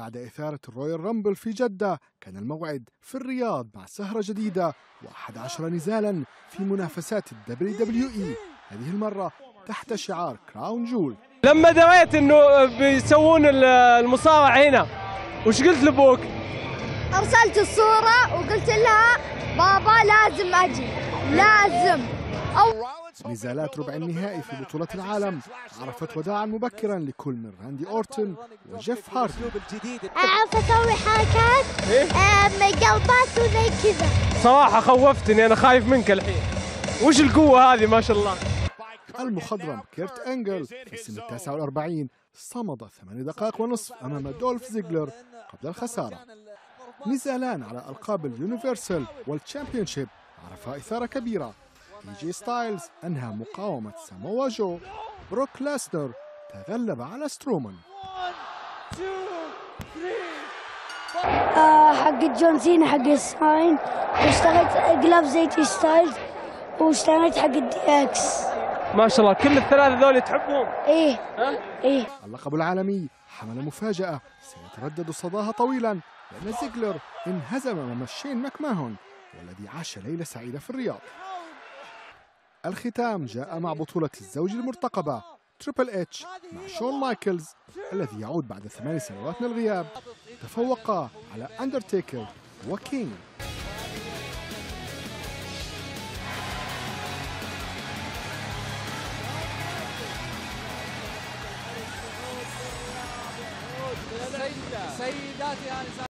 بعد إثارة الرويال رامبل في جدة، كان الموعد في الرياض مع سهرة جديدة و11 نزالا في منافسات WWE، هذه المرة تحت شعار كراون جول. لما دريت انه بيسوون المصارعة هنا وش قلت لابوك؟ ارسلت الصورة وقلت لها بابا لازم اجي لازم. نزالات ربع النهائي في بطولة العالم عرفت وداعا مبكرا لكل من راندي أورتن وجيف هاردي. اعرف اسوي حركات قلبات وزي كذا. صراحة خوفتني، انا خايف منك الحين. وش القوة هذه ما شاء الله؟ المخضرم كيرت أنجل في سن 49 صمد 8 دقائق ونصف أمام دولف زيغلر قبل الخسارة. نزالان على ألقاب اليونيفرسال والتشامبيونشيب عرفا إثارة كبيرة. AJ ستايلز أنهى مقاومة ساموا جو. بروك لاسنر تغلب على سترومان. حق جون سينا حق الساين، واشتريت جلاف زي AJ ستايلز، واشتريت حق الدي اكس. ما شاء الله كل الثلاثة ذول تحبهم. ايه. اللقب العالمي حمل مفاجأة سيتردد صداها طويلا، لأن زيغلر انهزم أمام شين ماكماهون والذي عاش ليلة سعيدة في الرياض. الختام جاء مع بطولة الزوج المرتقبة تريبل اتش مع شون مايكلز الذي يعود بعد 8 سنوات من الغياب. تفوقا على أندرتيكر وكينج. سيداتي